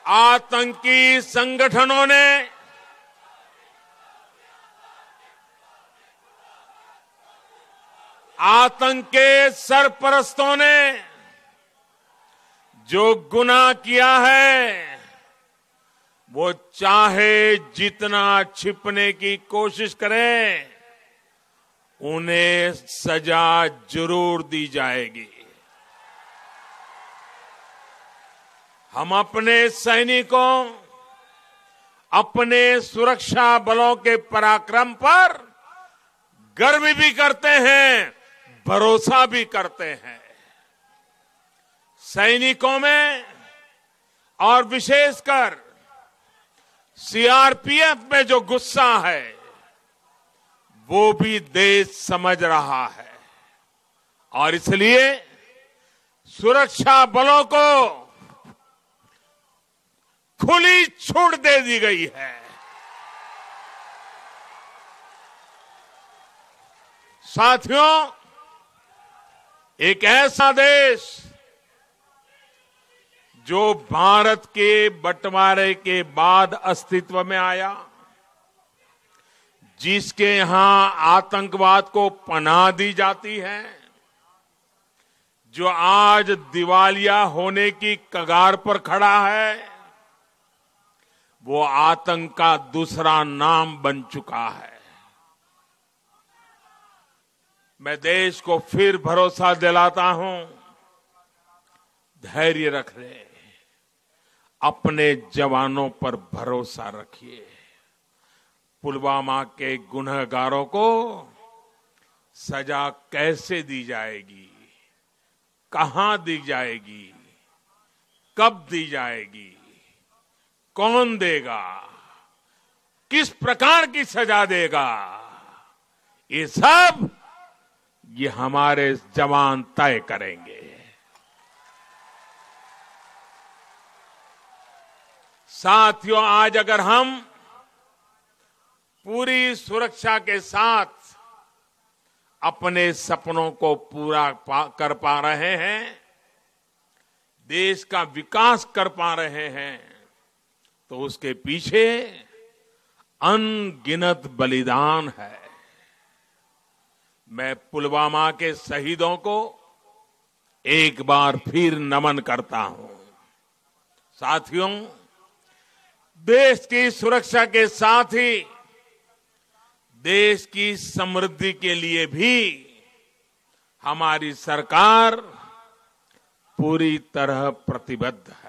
आतंकी संगठनों ने आतंक के सरपरस्तों ने जो गुनाह किया है, वो चाहे जितना छिपने की कोशिश करें, उन्हें सजा जरूर दी जाएगी। हम अपने सैनिकों, अपने सुरक्षा बलों के पराक्रम पर गर्व भी करते हैं, भरोसा भी करते हैं। सैनिकों में और विशेषकर सीआरपीएफ में जो गुस्सा है, वो भी देश समझ रहा है और इसलिए सुरक्षा बलों को खुली छूट दे दी गई है। साथियों, एक ऐसा देश जो भारत के बंटवारे के बाद अस्तित्व में आया, जिसके यहां आतंकवाद को पनाह दी जाती है, जो आज दिवालिया होने की कगार पर खड़ा है, वो आतंक का दूसरा नाम बन चुका है। मैं देश को फिर भरोसा दिलाता हूं, धैर्य रख ले, अपने जवानों पर भरोसा रखिए। पुलवामा के गुनहगारों को सजा कैसे दी जाएगी, कहां दी जाएगी, कब दी जाएगी, कौन देगा, किस प्रकार की सजा देगा, ये हमारे जवान तय करेंगे। साथियों, आज अगर हम पूरी सुरक्षा के साथ अपने सपनों को पूरा कर पा रहे हैं, देश का विकास कर पा रहे हैं, तो उसके पीछे अनगिनत बलिदान है। मैं पुलवामा के शहीदों को एक बार फिर नमन करता हूं। साथियों, देश की सुरक्षा के साथ ही देश की समृद्धि के लिए भी हमारी सरकार पूरी तरह प्रतिबद्ध है।